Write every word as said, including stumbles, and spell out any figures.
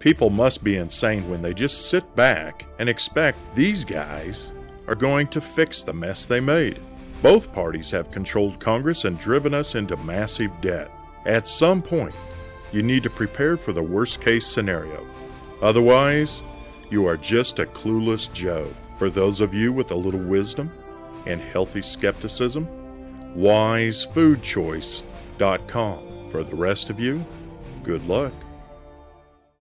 People must be insane when they just sit back and expect these guys are going to fix the mess they made. Both parties have controlled Congress and driven us into massive debt. At some point, you need to prepare for the worst-case scenario. Otherwise, you are just a clueless Joe. For those of you with a little wisdom and healthy skepticism, wise food choice dot com. For the rest of you, good luck.